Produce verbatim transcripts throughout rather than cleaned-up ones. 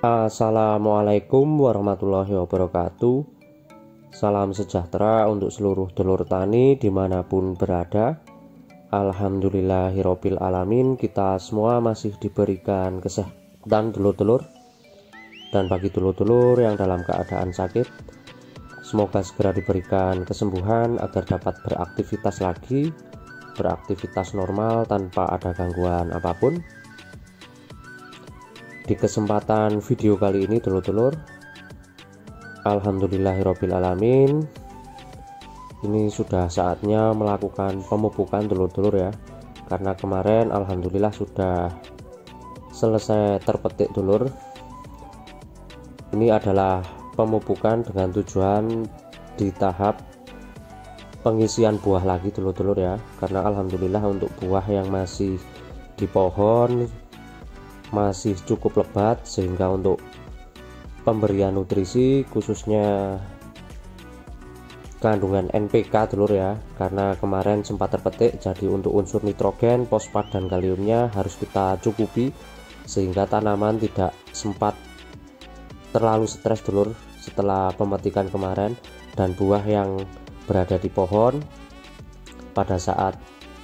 Assalamualaikum warahmatullahi wabarakatuh. Salam sejahtera untuk seluruh dulur tani dimanapun berada. Alhamdulillahirabbil alamin, kita semua masih diberikan kesehatan dulur-dulur. Dan bagi dulur-dulur yang dalam keadaan sakit, semoga segera diberikan kesembuhan agar dapat beraktivitas lagi, beraktivitas normal tanpa ada gangguan apapun. Di kesempatan video kali ini dulur-dulur, alhamdulillahirabbil alamin, ini sudah saatnya melakukan pemupukan dulur-dulur ya. Karena kemarin alhamdulillah sudah selesai terpetik dulur. Ini adalah pemupukan dengan tujuan di tahap pengisian buah lagi dulur-dulur ya. Karena alhamdulillah untuk buah yang masih di pohon masih cukup lebat, sehingga untuk pemberian nutrisi khususnya kandungan N P K dulur ya, karena kemarin sempat terpetik, jadi untuk unsur nitrogen, fosfat dan kaliumnya harus kita cukupi sehingga tanaman tidak sempat terlalu stres dulur setelah pemetikan kemarin, dan buah yang berada di pohon pada saat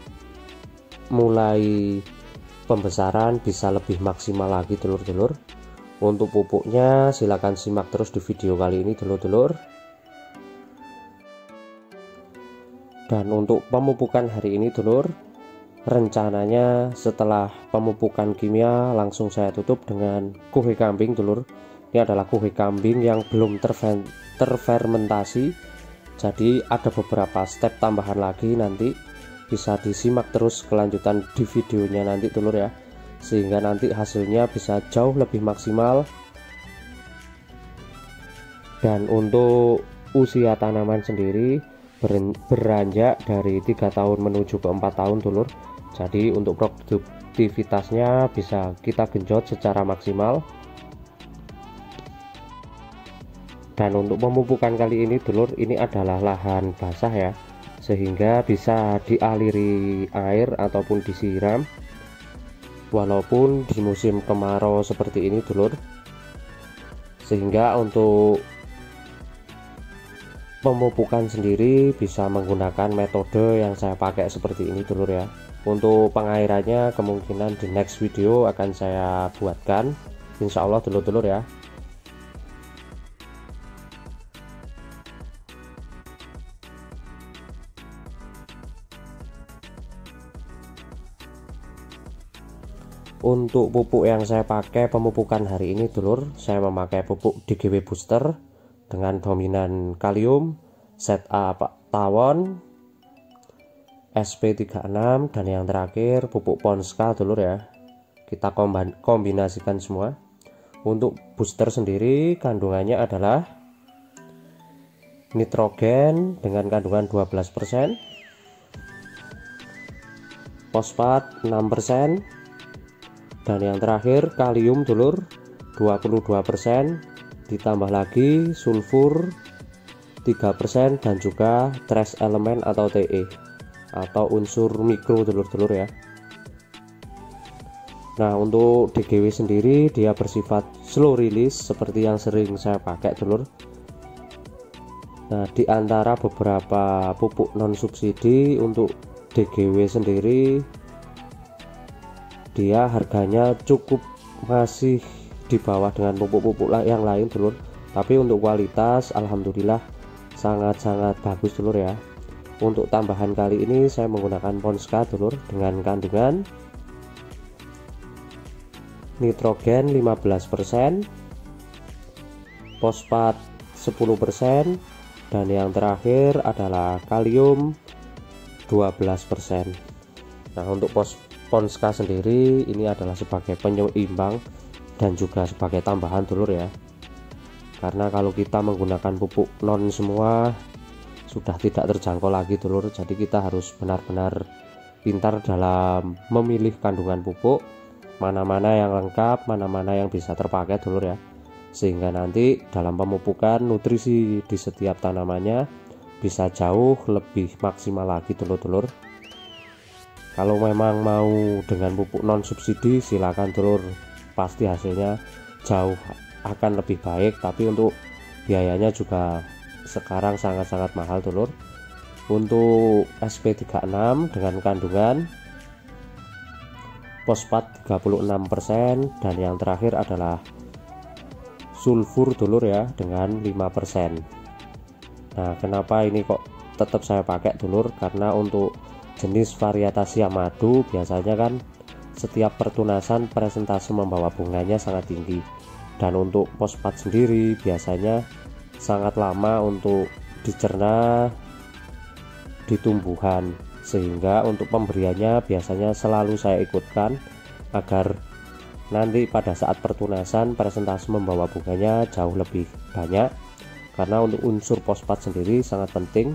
mulai pembesaran bisa lebih maksimal lagi dulur-dulur. Untuk pupuknya silahkan simak terus di video kali ini dulur-dulur. Dan untuk pemupukan hari ini dulur, rencananya setelah pemupukan kimia langsung saya tutup dengan kuhe kambing dulur. Ini adalah kuhe kambing yang belum terfermentasi, jadi ada beberapa step tambahan lagi, nanti bisa disimak terus kelanjutan di videonya nanti dulur ya, sehingga nanti hasilnya bisa jauh lebih maksimal. Dan untuk usia tanaman sendiri beranjak dari tiga tahun menuju ke empat tahun dulur, jadi untuk produktivitasnya bisa kita genjot secara maksimal. Dan untuk pemupukan kali ini dulur, ini adalah lahan basah ya, sehingga bisa dialiri air ataupun disiram walaupun di musim kemarau seperti ini dulur. Sehingga untuk pemupukan sendiri bisa menggunakan metode yang saya pakai seperti ini dulur ya. Untuk pengairannya kemungkinan di next video akan saya buatkan, insya Allah dulur-dulur ya. Untuk pupuk yang saya pakai pemupukan hari ini dulur, saya memakai pupuk D G W booster dengan dominan kalium, Z A tawon, S P tiga puluh enam, dan yang terakhir pupuk Ponska dulur ya. Kita kombinasikan semua. Untuk booster sendiri kandungannya adalah nitrogen dengan kandungan dua belas persen, fosfat enam persen, dan yang terakhir kalium dulur dua puluh dua persen, ditambah lagi sulfur tiga persen, dan juga trace element atau T E atau unsur mikro dulur-dulur ya. Nah untuk D G W sendiri dia bersifat slow release seperti yang sering saya pakai dulur. Nah di antara beberapa pupuk non subsidi, untuk D G W sendiri dia harganya cukup masih di bawah dengan pupuk-pupuk yang lain dulur, tapi untuk kualitas alhamdulillah sangat-sangat bagus dulur ya. Untuk tambahan kali ini saya menggunakan Ponska dulur dengan kandungan nitrogen lima belas persen, fosfat sepuluh persen, dan yang terakhir adalah kalium dua belas persen. Nah untuk pos Ponska sendiri ini adalah sebagai penyeimbang dan juga sebagai tambahan dulur ya. Karena kalau kita menggunakan pupuk non semua sudah tidak terjangkau lagi dulur, jadi kita harus benar-benar pintar dalam memilih kandungan pupuk, mana-mana yang lengkap, mana-mana yang bisa terpakai dulur ya, sehingga nanti dalam pemupukan nutrisi di setiap tanamannya bisa jauh lebih maksimal lagi dulur-dulur. Kalau memang mau dengan pupuk non subsidi silakan dulur, pasti hasilnya jauh akan lebih baik, tapi untuk biayanya juga sekarang sangat-sangat mahal dulur. Untuk S P tiga puluh enam dengan kandungan fosfat tiga puluh enam persen, dan yang terakhir adalah sulfur dulur ya dengan lima persen. Nah, kenapa ini kok tetap saya pakai dulur? Karena untuk jenis varietas siam madu biasanya kan setiap pertunasan presentase membawa bunganya sangat tinggi, dan untuk fosfat sendiri biasanya sangat lama untuk dicerna di tumbuhan, sehingga untuk pemberiannya biasanya selalu saya ikutkan agar nanti pada saat pertunasan presentase membawa bunganya jauh lebih banyak. Karena untuk unsur fosfat sendiri sangat penting,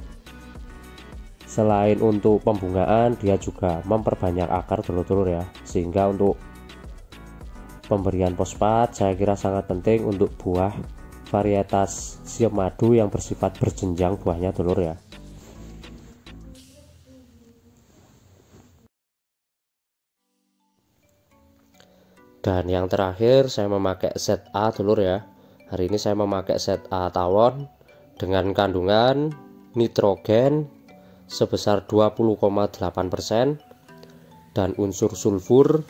selain untuk pembungaan dia juga memperbanyak akar dulur-dulur ya, sehingga untuk pemberian fosfat saya kira sangat penting untuk buah varietas siam madu yang bersifat berjenjang buahnya dulur ya. Dan yang terakhir saya memakai set A dulur ya. Hari ini saya memakai set A tawon dengan kandungan nitrogen sebesar dua puluh koma delapan persen dan unsur sulfur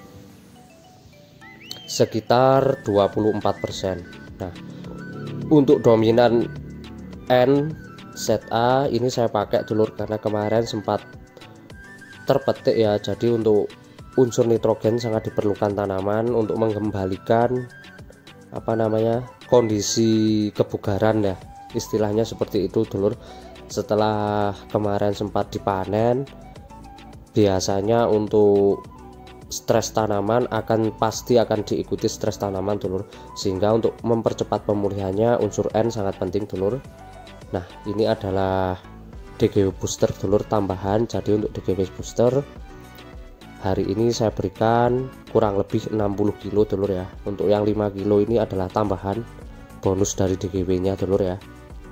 sekitar dua puluh empat persen. Nah, untuk dominan N set A ini saya pakai dulur karena kemarin sempat terpetik ya. Jadi untuk unsur nitrogen sangat diperlukan tanaman untuk mengembalikan apa namanya kondisi kebugaran ya, istilahnya seperti itu dulur. Setelah kemarin sempat dipanen, biasanya untuk stres tanaman akan pasti akan diikuti stres tanaman dulur, sehingga untuk mempercepat pemulihannya unsur N sangat penting dulur. Nah, ini adalah D G W booster dulur tambahan. Jadi untuk D G W booster hari ini saya berikan kurang lebih enam puluh kilo dulur ya. Untuk yang lima kilo ini adalah tambahan bonus dari D G W nya dulur ya.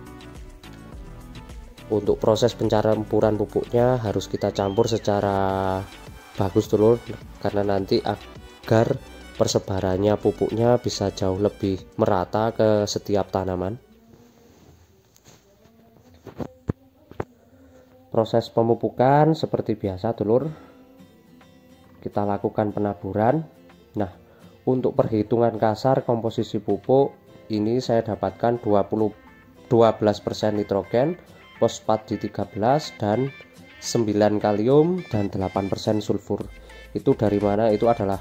Untuk proses pencampuran pupuknya harus kita campur secara bagus dulur, karena nanti agar persebarannya pupuknya bisa jauh lebih merata ke setiap tanaman. Proses pemupukan seperti biasa dulur, kita lakukan penaburan. Nah, untuk perhitungan kasar komposisi pupuk ini saya dapatkan dua belas persen nitrogen, fosfat di tiga belas, dan sembilan kalium dan delapan persen sulfur. Itu dari mana? Itu adalah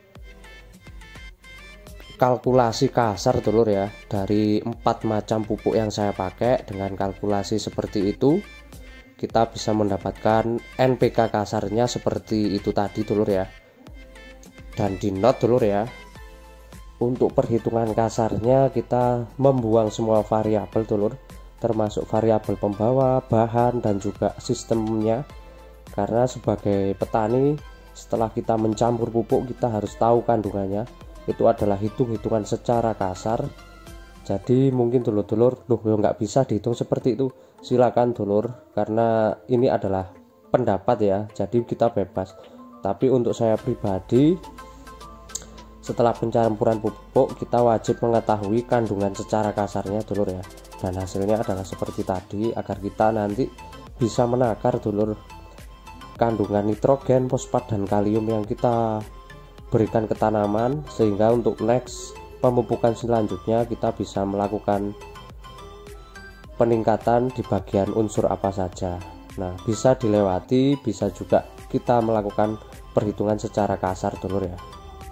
kalkulasi kasar dulur ya, dari empat macam pupuk yang saya pakai. Dengan kalkulasi seperti itu kita bisa mendapatkan N P K kasarnya seperti itu tadi dulur ya. Dan di note dulur ya, untuk perhitungan kasarnya kita membuang semua variabel dulur, termasuk variabel pembawa, bahan, dan juga sistemnya. Karena sebagai petani, setelah kita mencampur pupuk kita harus tahu kandungannya. Itu adalah hitung-hitungan secara kasar. Jadi mungkin dulur-dulur loh nggak bisa dihitung seperti itu, silakan dulur, karena ini adalah pendapat ya, jadi kita bebas. Tapi untuk saya pribadi, setelah pencampuran pupuk kita wajib mengetahui kandungan secara kasarnya dulur ya, dan hasilnya adalah seperti tadi, agar kita nanti bisa menakar dulur kandungan nitrogen, fosfat, dan kalium yang kita berikan ke tanaman, sehingga untuk next pemupukan selanjutnya kita bisa melakukan peningkatan di bagian unsur apa saja. Nah, bisa dilewati, bisa juga kita melakukan perhitungan secara kasar dulur ya.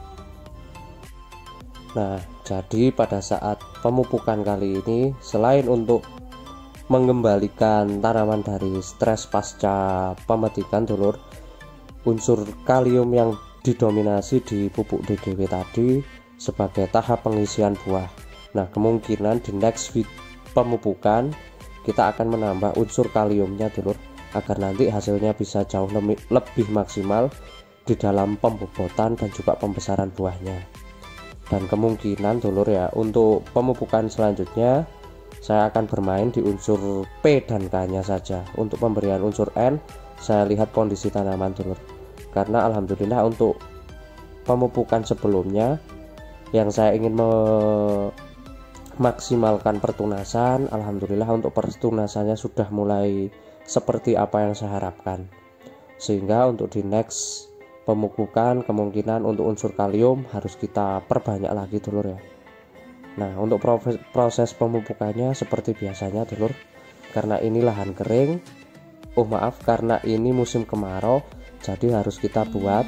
Nah, jadi pada saat pemupukan kali ini, selain untuk mengembalikan tanaman dari stres pasca pemetikan dulur, unsur kalium yang didominasi di pupuk D G W tadi sebagai tahap pengisian buah. Nah, kemungkinan di next week pemupukan kita akan menambah unsur kaliumnya dulur, agar nanti hasilnya bisa jauh lebih, lebih maksimal di dalam pembobotan dan juga pembesaran buahnya. Dan kemungkinan dulur ya, untuk pemupukan selanjutnya saya akan bermain di unsur P dan K nya saja. Untuk pemberian unsur N saya lihat kondisi tanaman dulur, karena alhamdulillah untuk pemupukan sebelumnya yang saya ingin memaksimalkan pertunasan. Alhamdulillah untuk pertunasannya sudah mulai seperti apa yang saya harapkan, sehingga untuk di next pemupukan kemungkinan untuk unsur kalium harus kita perbanyak lagi dulur ya. Nah untuk proses pemupukannya seperti biasanya dulur, karena ini lahan kering, oh maaf karena ini musim kemarau, jadi harus kita buat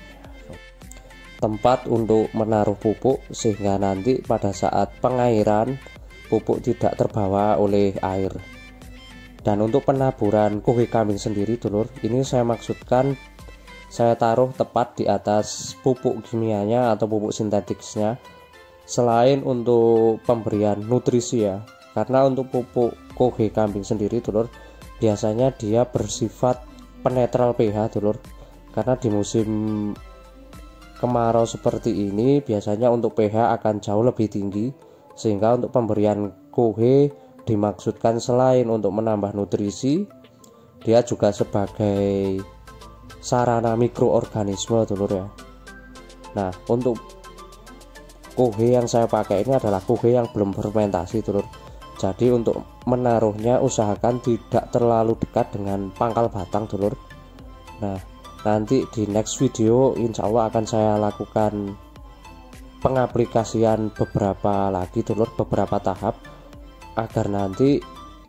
tempat untuk menaruh pupuk sehingga nanti pada saat pengairan pupuk tidak terbawa oleh air. Dan untuk penaburan kuhè kambing sendiri dulur, ini saya maksudkan saya taruh tepat di atas pupuk kimianya atau pupuk sintetiknya, selain untuk pemberian nutrisi ya. Karena untuk pupuk kuhè kambing sendiri dulur, biasanya dia bersifat penetral pH dulur, karena di musim kemarau seperti ini biasanya untuk pH akan jauh lebih tinggi, sehingga untuk pemberian kuhè dimaksudkan selain untuk menambah nutrisi, dia juga sebagai sarana mikroorganisme dulur ya. Nah untuk kuhè yang saya pakai ini adalah kuhè yang belum fermentasi dulur, jadi untuk menaruhnya usahakan tidak terlalu dekat dengan pangkal batang dulur. Nah nanti di next video insya Allah akan saya lakukan pengaplikasian beberapa lagi dulur, beberapa tahap, agar nanti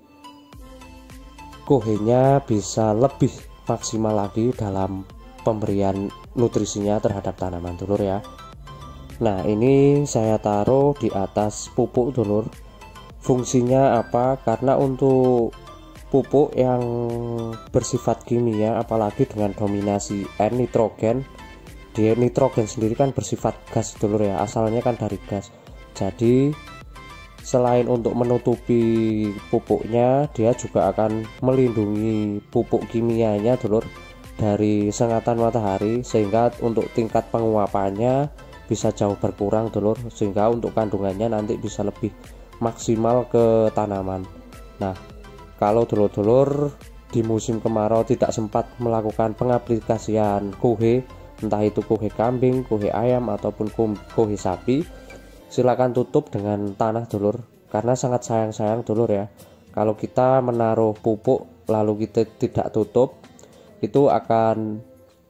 kuhè-nya bisa lebih maksimal lagi dalam pemberian nutrisinya terhadap tanaman dulur ya. Nah ini saya taruh di atas pupuk dulur. Fungsinya apa? Karena untuk pupuk yang bersifat kimia, apalagi dengan dominasi N nitrogen, dia nitrogen sendiri kan bersifat gas dulur ya, asalnya kan dari gas. Jadi selain untuk menutupi pupuknya, dia juga akan melindungi pupuk kimianya dulur dari sengatan matahari, sehingga untuk tingkat penguapannya bisa jauh berkurang dulur, sehingga untuk kandungannya nanti bisa lebih maksimal ke tanaman. Nah kalau dulur-dulur di musim kemarau tidak sempat melakukan pengaplikasian kuhè, entah itu kuhè kambing, kuhè ayam ataupun kuhè sapi, silakan tutup dengan tanah dulur, karena sangat sayang-sayang dulur ya. Kalau kita menaruh pupuk lalu kita tidak tutup, itu akan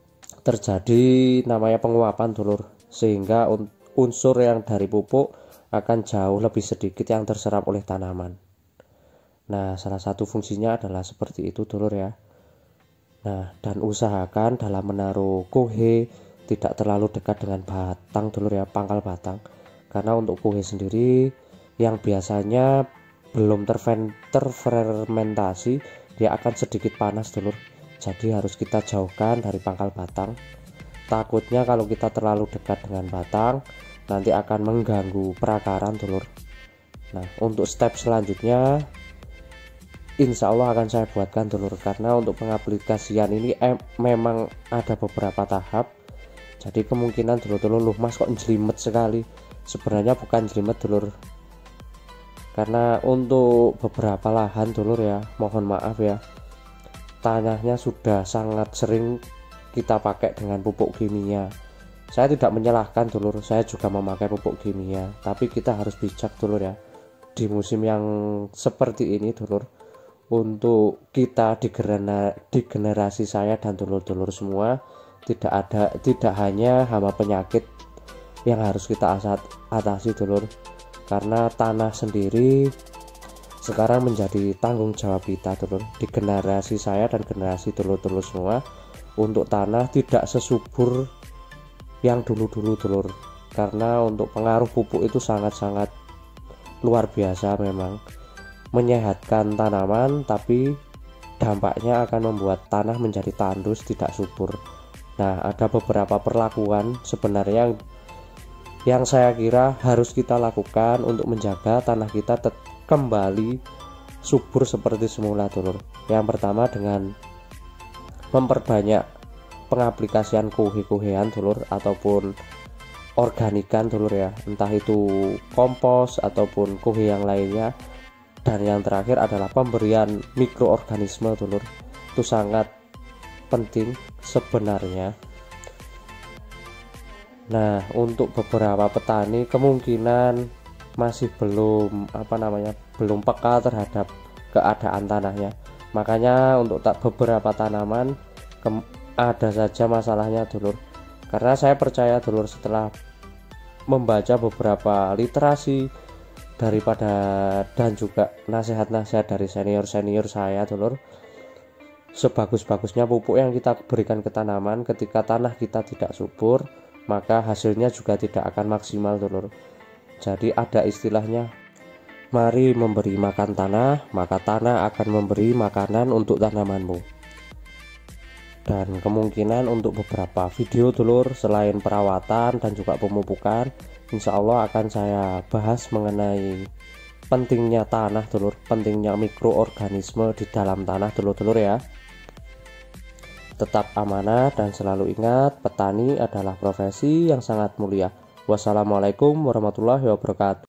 terjadi namanya penguapan dulur, sehingga unsur yang dari pupuk akan jauh lebih sedikit yang terserap oleh tanaman. Nah salah satu fungsinya adalah seperti itu dulur ya. Nah dan usahakan dalam menaruh kuhè tidak terlalu dekat dengan batang dulur ya, pangkal batang, karena untuk kuhè sendiri yang biasanya belum terfermentasi dia akan sedikit panas dulur, jadi harus kita jauhkan dari pangkal batang. Takutnya kalau kita terlalu dekat dengan batang nanti akan mengganggu perakaran dulur. Nah untuk step selanjutnya insya Allah akan saya buatkan dulur, karena untuk pengaplikasian ini eh, memang ada beberapa tahap. Jadi kemungkinan dulur-dulur, loh mas kok jelimet sekali, sebenarnya bukan jelimet dulur, karena untuk beberapa lahan dulur ya, mohon maaf ya, tanahnya sudah sangat sering kita pakai dengan pupuk kimia. Saya tidak menyalahkan dulur, saya juga memakai pupuk kimia, tapi kita harus bijak dulur ya, di musim yang seperti ini dulur. Untuk kita di, gerena, di generasi saya dan dulur-dulur semua, tidak ada tidak hanya hama penyakit yang harus kita atasi dulur, karena tanah sendiri sekarang menjadi tanggung jawab kita dulur, di generasi saya dan generasi dulur-dulur semua. Untuk tanah tidak sesubur yang dulu-dulu dulur, karena untuk pengaruh pupuk itu sangat-sangat luar biasa memang. Menyehatkan tanaman, tapi dampaknya akan membuat tanah menjadi tandus, tidak subur. Nah ada beberapa perlakuan sebenarnya yang, yang saya kira harus kita lakukan untuk menjaga tanah kita kembali subur seperti semula dulur. Yang pertama dengan memperbanyak pengaplikasian kuhè-kuhèan dulur, ataupun organikan dulur ya, entah itu kompos ataupun kuhè yang lainnya. Dan yang terakhir adalah pemberian mikroorganisme dulur, itu sangat penting sebenarnya. Nah, untuk beberapa petani kemungkinan masih belum apa namanya belum peka terhadap keadaan tanahnya. Makanya untuk tak beberapa tanaman ada saja masalahnya dulur. Karena saya percaya dulur, setelah membaca beberapa literasi daripada dan juga nasihat-nasihat dari senior-senior saya dulur, sebagus-bagusnya pupuk yang kita berikan ke tanaman ketika tanah kita tidak subur, maka hasilnya juga tidak akan maksimal dulur. Jadi ada istilahnya, mari memberi makan tanah, maka tanah akan memberi makanan untuk tanamanmu. Dan kemungkinan untuk beberapa video dulur selain perawatan dan juga pemupukan, insya Allah akan saya bahas mengenai pentingnya tanah dulur, pentingnya mikroorganisme di dalam tanah dulur-dulur ya. Tetap amanah dan selalu ingat, petani adalah profesi yang sangat mulia. Wassalamualaikum warahmatullahi wabarakatuh.